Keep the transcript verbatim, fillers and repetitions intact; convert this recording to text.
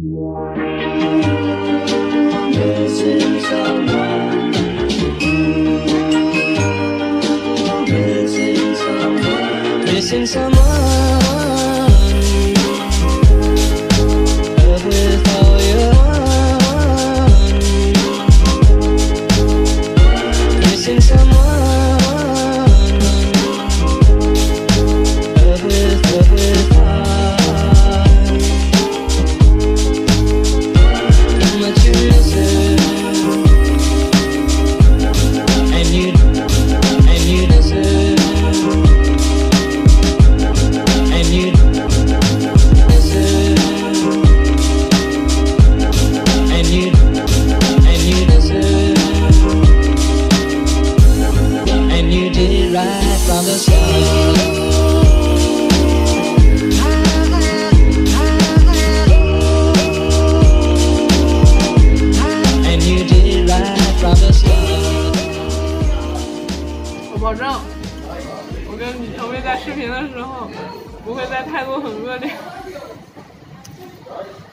Missing someone. Missing someone. Missing someone. Love with all your heart. Missing someone. Love with, love with heart. How much you miss her. And you, and you miss her. And you miss her. And you, and you miss her. And you did it right from the start. And you did it right from the start. 我保证，我跟女成为在视频的时候，不会再态度很恶劣。